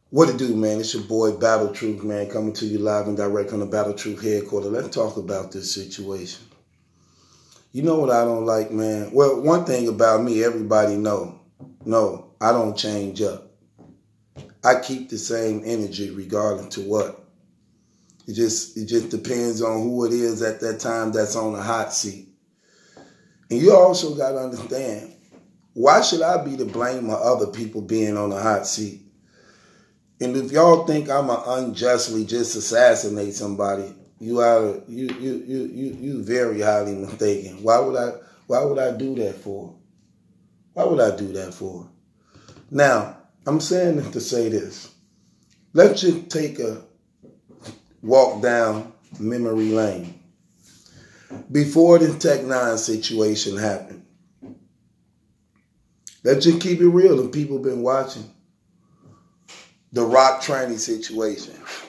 What it do, man? It's your boy Battle Truth, man, coming to you live and direct on the Battle Truth headquarters. Let's talk about this situation. You know what I don't like, man? Well, one thing about me, everybody know. No, I don't change up. I keep the same energy regardless to what. It just depends on who it is at that time that's on the hot seat. And you also got to understand, why should I be to blame of other people being on the hot seat? And if y'all think I'ma unjustly just assassinate somebody, you very highly mistaken. Why would I do that for? Why would I do that for? Now, I'm saying this to say this. Let's just take a walk down memory lane. Before the Tech 9 situation happened, let's just keep it real if people been watching. The Rock training situation.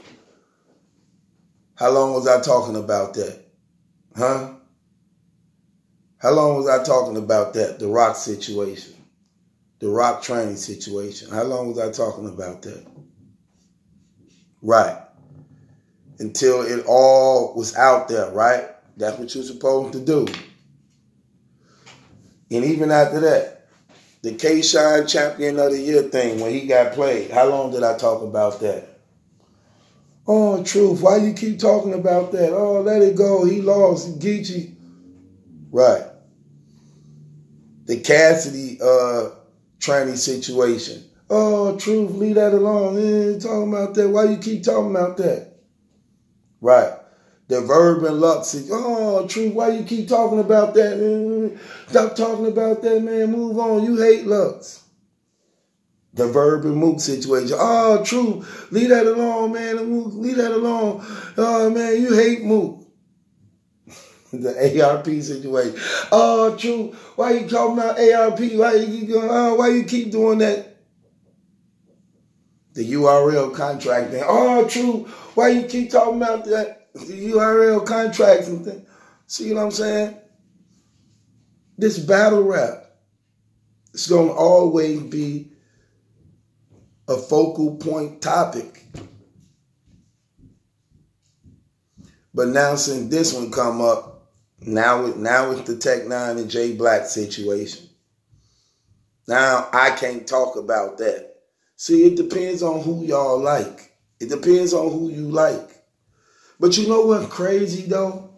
How long was I talking about that? Huh? How long was I talking about that? The Rock situation. The Rock training situation. How long was I talking about that? Right. Until it all was out there, right? That's what you're supposed to do. And even after that, the K-Shine Champion of the Year thing, when he got played, how long did I talk about that? Oh, Truth, why you keep talking about that? Oh, let it go. He lost. Geechee. Right. The Cassidy training situation. Oh, Truth, leave that alone. Ain't talking about that. Why you keep talking about that? Right. The Verb and Lux. Oh, Truth, why you keep talking about that? Stop talking about that, man. Move on. You hate Lux. The Verb and Mook situation. Oh, Truth, leave that alone, man. Leave that alone. Oh, man, you hate Mook. The ARP situation. Oh, Truth, why you talking about ARP? Why you keep doing that? The URL contract thing. Oh, Truth, why you keep talking about that? The URL contracts and things. See what I'm saying? This battle rap, it's going to always be a focal point topic. But now since this one come up, now it's the Tech 9 and Jay Black situation. Now I can't talk about that. See, it depends on who y'all like. It depends on who you like. But you know what's crazy though?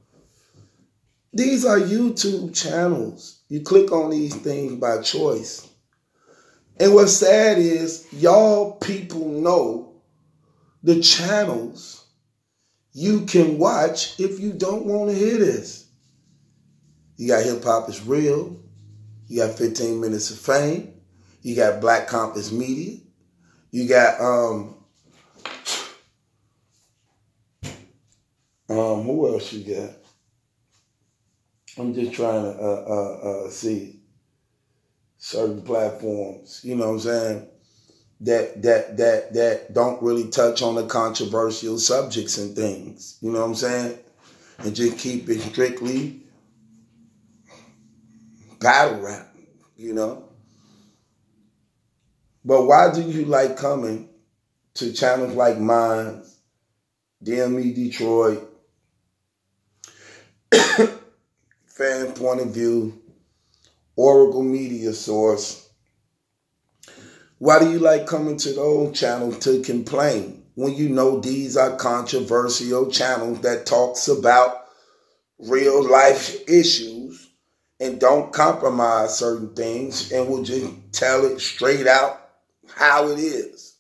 These are YouTube channels. You click on these things by choice. And what's sad is y'all people know the channels you can watch if you don't want to hear this. You got Hip Hop is Real. You got 15 Minutes of Fame. You got Black Compass Media. You got who else you got? I'm just trying to see certain platforms, you know what I'm saying, that don't really touch on the controversial subjects and things, you know what I'm saying? And just keep it strictly battle rap, you know? But why do you like coming to channels like mine, DME Detroit, Fan Point of View, Oracle Media Source? Why do you like coming to those channels to complain when you know these are controversial channels that talks about real life issues and don't compromise certain things and will just tell it straight out how it is?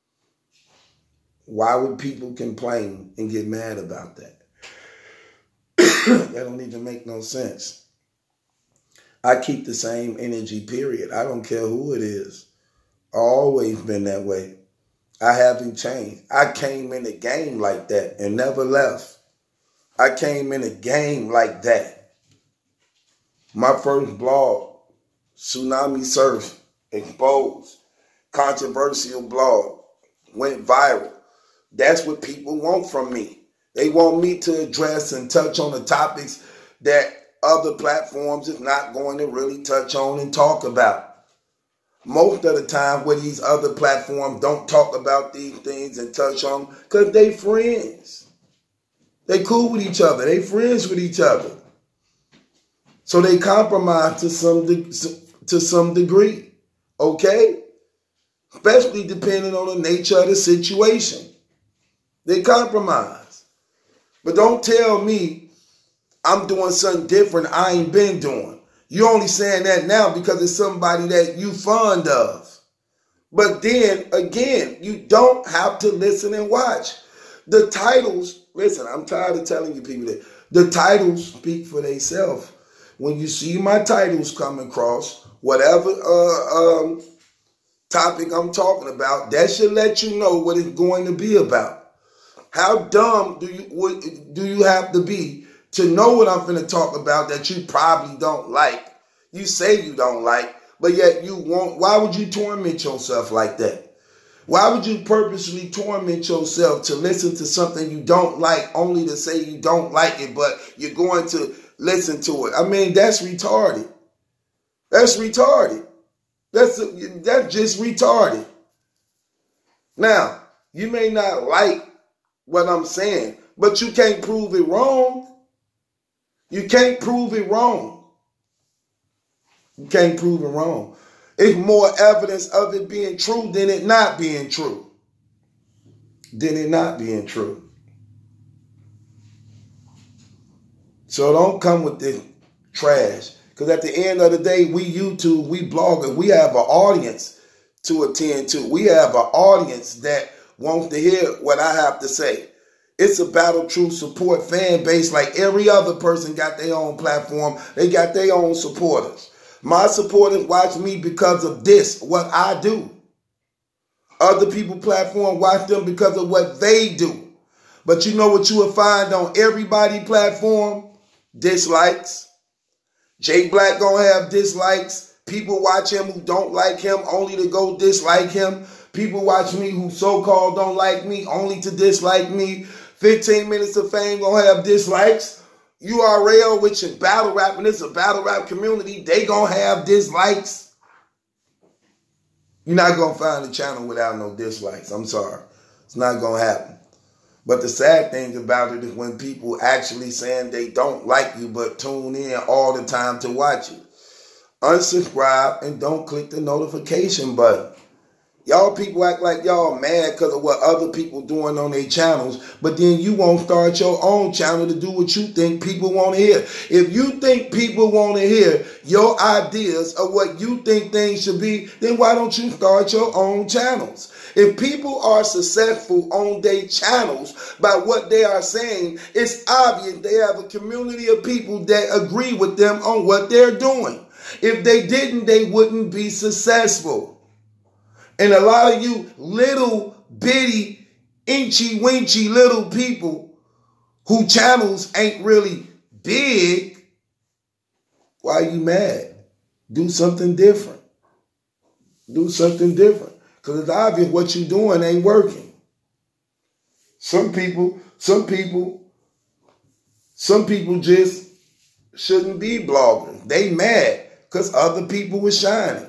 Why would people complain and get mad about that? That don't even make no sense. I keep the same energy, period. I don't care who it is. I've always been that way. I haven't changed. I came in the game like that and never left. I came in the game like that. My first blog, Tsunami Surf, exposed, controversial blog, went viral. That's what people want from me. They want me to address and touch on the topics that other platforms is not going to really touch on and talk about. most of the time where these other platforms don't talk about these things and touch on them because they friends. They cool with each other. They friends with each other. So they compromise to some degree. Okay? Especially depending on the nature of the situation. They compromise. But don't tell me I'm doing something different I ain't been doing. You're only saying that now because it's somebody that you fond of. But then, again, you don't have to listen and watch. The titles, listen, I'm tired of telling you people that the titles speak for themselves. When you see my titles come across, whatever topic I'm talking about, that should let you know what it's going to be about. How dumb do you have to be to know what I'm going to talk about that you probably don't like? You say you don't like, but yet you won't. Why would you torment yourself like that? Why would you purposely torment yourself to listen to something you don't like only to say you don't like it, but you're going to listen to it? I mean, that's retarded. That's retarded. That's just retarded. Now, you may not like what I'm saying, but you can't prove it wrong. You can't prove it wrong. You can't prove it wrong. It's more evidence of it being true than it not being true. So don't come with this trash. Because at the end of the day, we YouTube, we bloggers, we have an audience to attend to. We have an audience that wants to hear what I have to say. It's a Battle Truth support fan base like every other person got their own platform. They got their own supporters. My supporters watch me because of this, what I do. Other people's platform watch them because of what they do. But you know what you will find on everybody's platform? Dislikes. Jay Black gonna have dislikes. People watch him who don't like him only to go dislike him. People watch me who so-called don't like me only to dislike me. 15 Minutes of Fame gonna have dislikes. URL, which is battle rap, and it's a battle rap community, they gonna have dislikes. You're not gonna find a channel without no dislikes. I'm sorry. It's not gonna happen. But the sad thing about it is when people actually saying they don't like you but tune in all the time to watch you. Unsubscribe and don't click the notification button. Y'all people act like y'all mad because of what other people doing on their channels, but then you won't start your own channel to do what you think people want to hear. If you think people want to hear your ideas of what you think things should be, then why don't you start your own channels? If people are successful on their channels by what they are saying, it's obvious they have a community of people that agree with them on what they're doing. If they didn't, they wouldn't be successful. And a lot of you little bitty, inchy winchy little people who channels ain't really big, why are you mad? Do something different. Do something different. Because it's obvious what you're doing ain't working. Some people just shouldn't be blogging. They mad because other people were shining.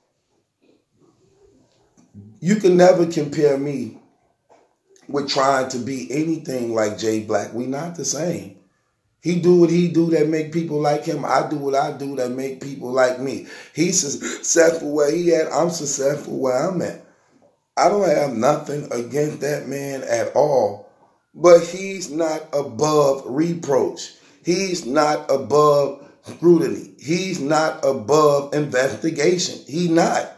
You can never compare me with trying to be anything like Jay Black. We not the same. He do what he do that make people like him. I do what I do that make people like me. He's successful where he at. I'm successful where I'm at. I don't have nothing against that man at all. But he's not above reproach. He's not above scrutiny. He's not above investigation. He not.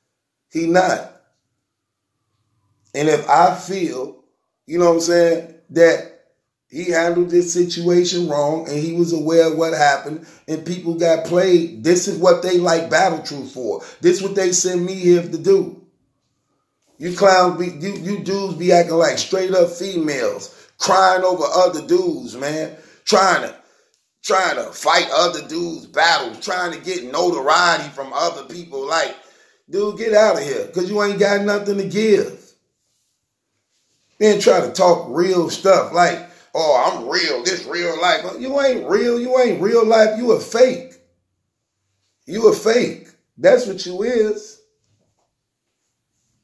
And if I feel, you know what I'm saying, that he handled this situation wrong and he was aware of what happened and people got played, this is what they like Battle Truth for. This is what they send me here to do. You clowns, you dudes be acting like straight up females, crying over other dudes, man. Trying to fight other dudes' battles, trying to get notoriety from other people. Like, dude, get out of here, because you ain't got nothing to give. Then try to talk real stuff like, oh, I'm real, this real life. You ain't real. You ain't real life. You a fake. You a fake. That's what you is.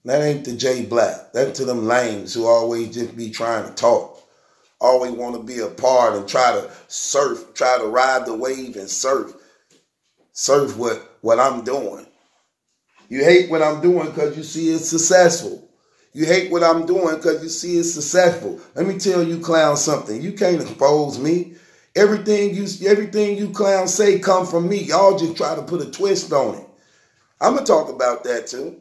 That ain't the Jay Black. That's to them lames who always just be trying to talk. Always want to be a part and try to surf, try to ride the wave and surf. Surf what I'm doing. You hate what I'm doing because you see it's successful. You hate what I'm doing because you see it's successful. Let me tell you, clown, something. You can't expose me. Everything you clowns say come from me. Y'all just try to put a twist on it. I'm going to talk about that too.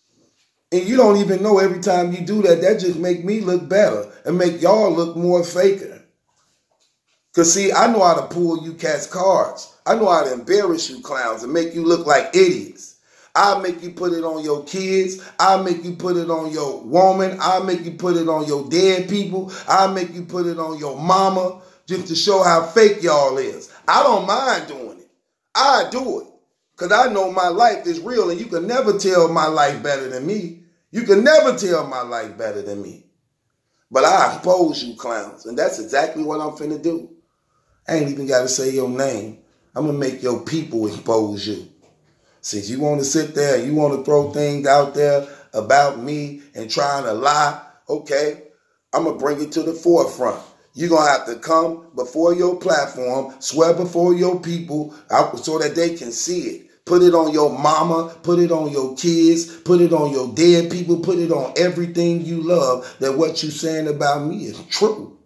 And you don't even know every time you do that, that just make me look better and make y'all look more faker. Because see, I know how to pull you cats cards. I know how to embarrass you clowns and make you look like idiots. I'll make you put it on your kids. I'll make you put it on your woman. I'll make you put it on your dead people. I'll make you put it on your mama just to show how fake y'all is. I don't mind doing it. I do it because I know my life is real and you can never tell my life better than me. You can never tell my life better than me. But I expose you clowns and that's exactly what I'm finna do. I ain't even got to say your name. I'm going to make your people expose you. Since you want to sit there and you want to throw things out there about me and trying to lie, okay, I'm going to bring it to the forefront. You're going to have to come before your platform, swear before your people so that they can see it. Put it on your mama, put it on your kids, put it on your dead people, put it on everything you love, that what you're saying about me is true.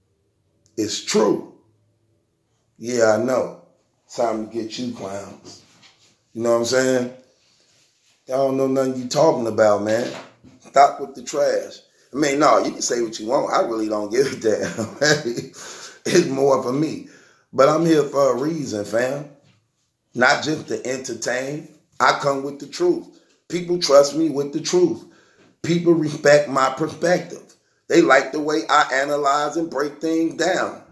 It's true. Yeah, I know. It's time to get you clowns. You know what I'm saying? I don't know nothing you talking about, man. Stop with the trash. I mean, no, you can say what you want. I really don't give a damn. It's more for me. But I'm here for a reason, fam. Not just to entertain. I come with the truth. People trust me with the truth. People respect my perspective. They like the way I analyze and break things down.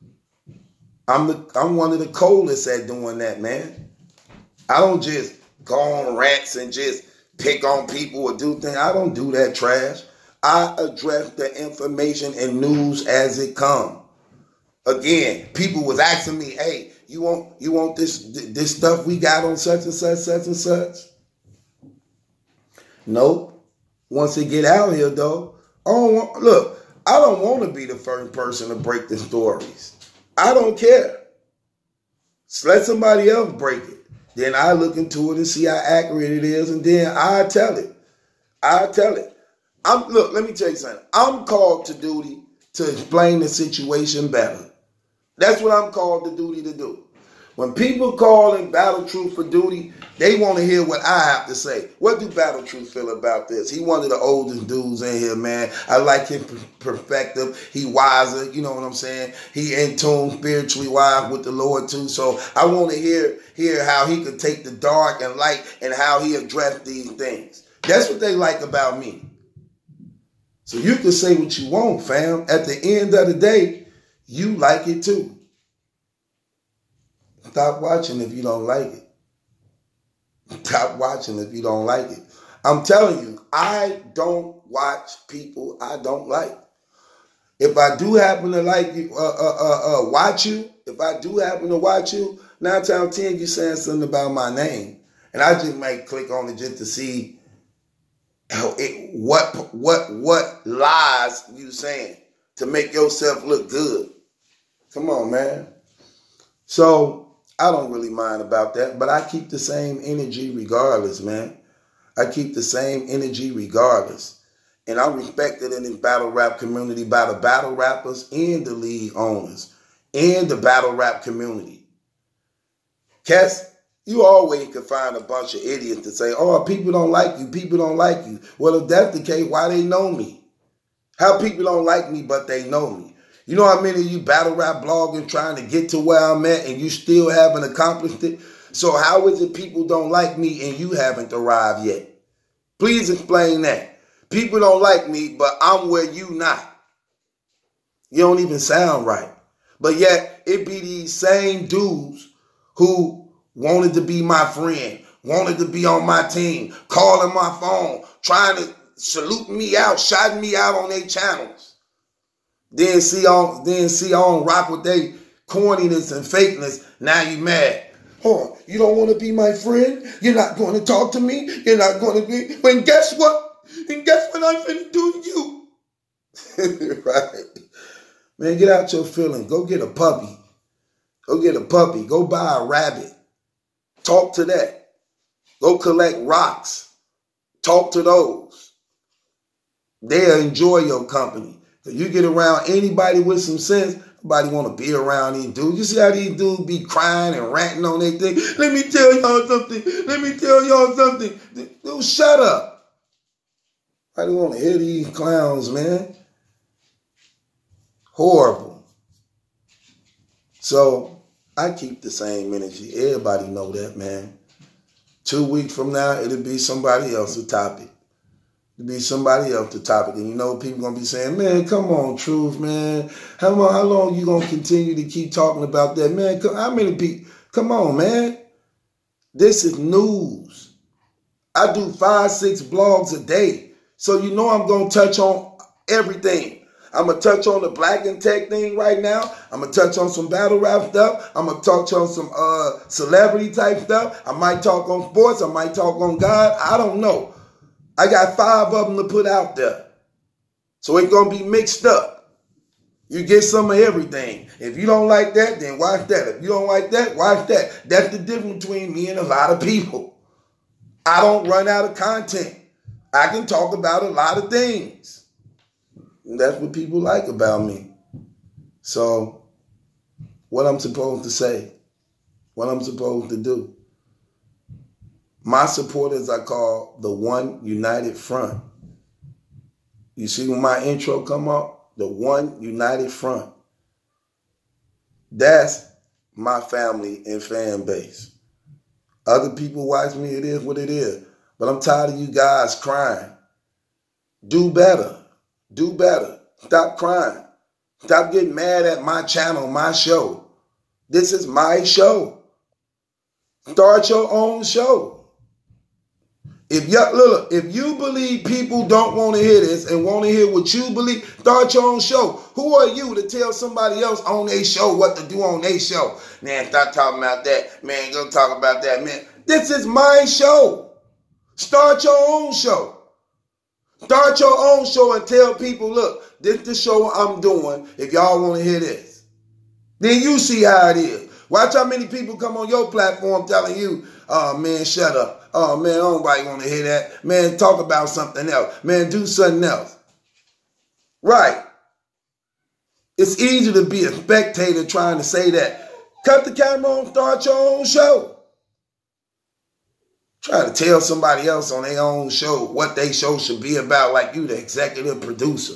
I'm one of the coldest at doing that, man. I don't just go on rants and just pick on people or do things. I don't do that trash. I address the information and news as it come. Again, people was asking me, hey, you want this stuff we got on such and such, such and such? Nope. Once it get out here, though, I don't want to be the first person to break the stories. I don't care. So let somebody else break it. Then I look into it and see how accurate it is, and then I tell it. Look, let me tell you something. I'm called to duty to explain the situation better. That's what I'm called to duty to do. When people call in Battle Truth for duty, they want to hear what I have to say. What do Battle Truth feel about this? He one of the oldest dudes in here, man. I like his perspective. He wiser, you know what I'm saying? He in tune, spiritually wise with the Lord too. So I want to hear how he could take the dark and light and how he addressed these things. That's what they like about me. So you can say what you want, fam. At the end of the day, you like it too. Stop watching if you don't like it. Stop watching if you don't like it. I'm telling you, I don't watch people I don't like. If I do happen to like you, watch you, if I do happen to watch you, 9 times out of 10 you're saying something about my name. And I just might click on it just to see what lies you saying to make yourself look good. Come on, man. So I don't really mind about that, but I keep the same energy regardless, man. I keep the same energy regardless. And I'm respected in this battle rap community by the battle rappers and the league owners and the battle rap community. Cats, you always can find a bunch of idiots to say, oh, people don't like you, people don't like you. Well, if that's the case, why they know me? How people don't like me, but they know me? You know how many of you battle rap blogging trying to get to where I'm at and you still haven't accomplished it? So how is it people don't like me and you haven't arrived yet? Please explain that. People don't like me, but I'm where you not. You don't even sound right. But yet it be these same dudes who wanted to be my friend, wanted to be on my team, calling my phone, trying to salute me out, shouting me out on their channels. Then see on rock with their corniness and fakeness. Now you mad. Oh, you don't want to be my friend? You're not going to talk to me? You're not going to be... But guess what? And guess what I'm finna do to you? Right? Man, get out your feelings. Go get a puppy. Go get a puppy. Go buy a rabbit. Talk to that. Go collect rocks. Talk to those. They'll enjoy your company. If you get around anybody with some sense, nobody want to be around these dudes. You see how these dudes be crying and ranting on their thing? Let me tell y'all something. Let me tell y'all something. Dude, shut up. I don't want to hear these clowns, man. Horrible. So I keep the same energy. Everybody know that, man. 2 weeks from now, it'll be somebody else's topic. It'll be somebody else's topic. And you know, people going to be saying, man, come on, Truth, man. How long you going to continue to keep talking about that? Man, how many people? Come on, man. This is news. I do 5-6 blogs a day. So you know I'm going to touch on everything. I'm going to touch on the Black and Tech thing right now. I'm going to touch on some battle rap stuff. I'm going to touch on some celebrity type stuff. I might talk on sports. I might talk on God. I don't know. I got 5 of them to put out there. So it's going to be mixed up. You get some of everything. If you don't like that, then watch that. If you don't like that, watch that. That's the difference between me and a lot of people. I don't run out of content. I can talk about a lot of things. And that's what people like about me. So, what I'm supposed to say, what I'm supposed to do. My supporters I call the One United Front. You see when my intro come up? The One United Front. That's my family and fan base. Other people watch me, it is what it is. But I'm tired of you guys crying. Do better. Do better. Stop crying. Stop getting mad at my channel, my show. This is my show. Start your own show. If you believe people don't want to hear this and want to hear what you believe, start your own show. Who are you to tell somebody else on their show what to do on their show? Man, stop talking about that. Man, go talk about that, man. This is my show. Start your own show. Start your own show and tell people, look, this is the show I'm doing if y'all want to hear this. Then you see how it is. Watch how many people come on your platform telling you, oh, man, shut up. Oh, man, nobody want to hear that. Man, talk about something else. Man, do something else. Right. It's easy to be a spectator trying to say that. Cut the camera on, start your own show. Try to tell somebody else on their own show what their show should be about like you, the executive producer.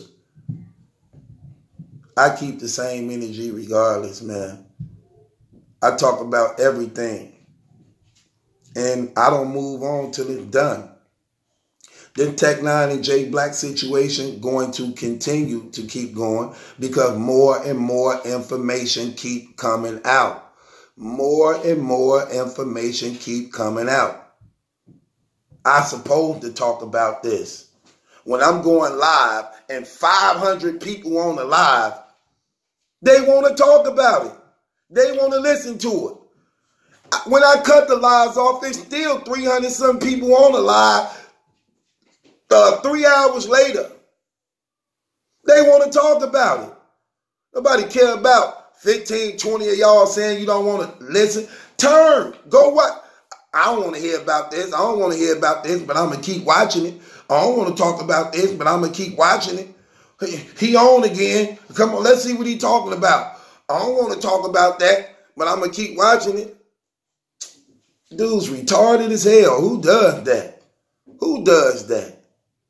I keep the same energy regardless, man. I talk about everything. And I don't move on till it's done. The Tech 9 and Jay Black situation going to continue to keep going because more and more information keep coming out. More and more information keep coming out. I'm supposed to talk about this. When I'm going live and 500 people on the live, they want to talk about it. They want to listen to it. When I cut the lives off, there's still 300-some people on the live 3 hours later. They want to talk about it. Nobody care about 15, 20 of y'all saying you don't want to listen. Turn. Go what? I don't want to hear about this. I don't want to hear about this, but I'm going to keep watching it. I don't want to talk about this, but I'm going to keep watching it. He on again. Come on, let's see what he's talking about. I don't want to talk about that, but I'm going to keep watching it. Dude's retarded as hell. Who does that? Who does that?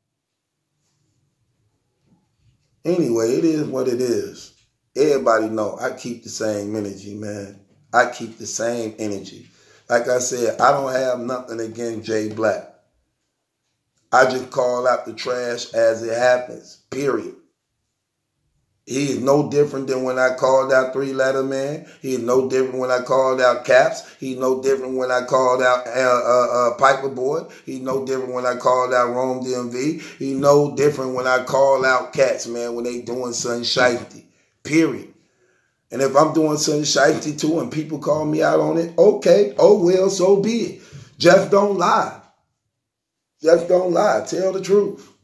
Anyway, it is what it is. Everybody know I keep the same energy, man. I keep the same energy. Like I said, I don't have nothing against Jay Black. I just call out the trash as it happens, period. He is no different than when I called out 3 Letter Man. He is no different when I called out Caps. He's no different when I called out Piper Boy. He's no different when I called out Rome DMV. He's no different when I call out cats, man, when they doing something shifty, period. And if I'm doing something shifty too and people call me out on it, okay, oh well, so be it. Just don't lie. Just don't lie. Tell the truth.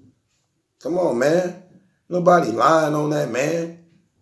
Come on, man. Nobody lying on that man.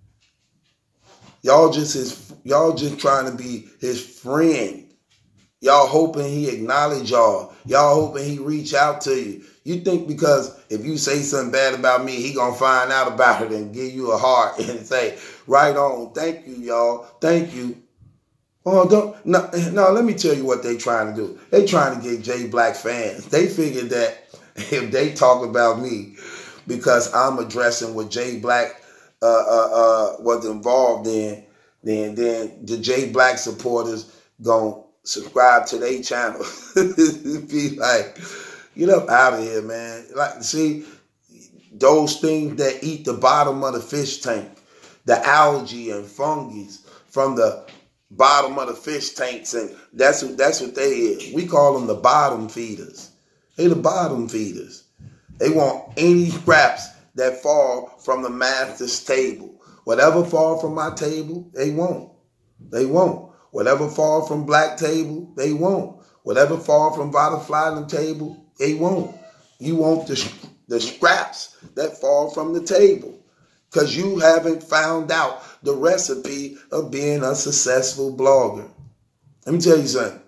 Y'all just trying to be his friend. Y'all hoping he acknowledge y'all. Y'all hoping he reach out to you. You think because if you say something bad about me, he gonna find out about it and give you a heart and say, right on, thank you, y'all. Thank you. Oh, no, let me tell you what they trying to do. They trying to get Jay Black fans. They figured that if they talk about me because I'm addressing what Jay Black was involved in, then the Jay Black supporters gonna subscribe to their channel. Be like, get up out of here, man. Like, see, those things that eat the bottom of the fish tank, the algae and fungi from the bottom of the fish tanks, and that's what they is. We call them the bottom feeders. They the bottom feeders. They want any scraps that fall from the master's table. Whatever fall from my table, they won't. They won't. Whatever fall from Black table, they won't. Whatever fall from Butterfly table, they won't. You want the scraps that fall from the table because you haven't found out the recipe of being a successful blogger. Let me tell you something.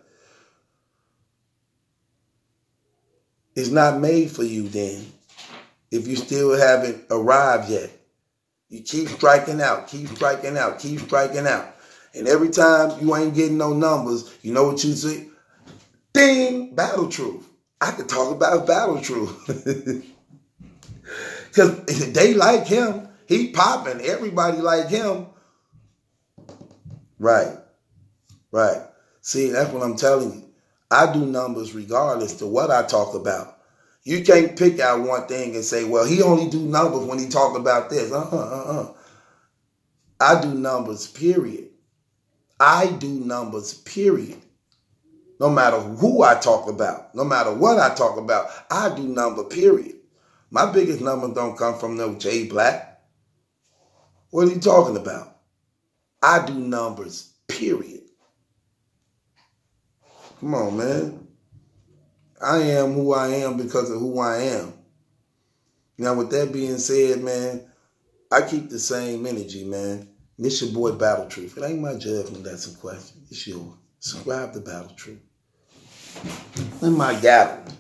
It's not made for you then if you still haven't arrived yet. You keep striking out, keep striking out, keep striking out. And every time you ain't getting no numbers, you know what you see? Ding! Battle Truth. I could talk about Battle Truth. Because they like him. He popping. Everybody like him. Right. Right. See, that's what I'm telling you. I do numbers regardless to what I talk about. You can't pick out one thing and say, well, he only do numbers when he talk about this. I do numbers, period. I do numbers, period. No matter who I talk about, no matter what I talk about, I do number, period. My biggest numbers don't come from no Jay Black. What are you talking about? I do numbers, period. Come on, man. I am who I am because of who I am. Now, with that being said, man, I keep the same energy, man. This your boy Battle Truth. It ain't my judgment that's in question. It's yours. Subscribe to Battle Truth. And my gavel.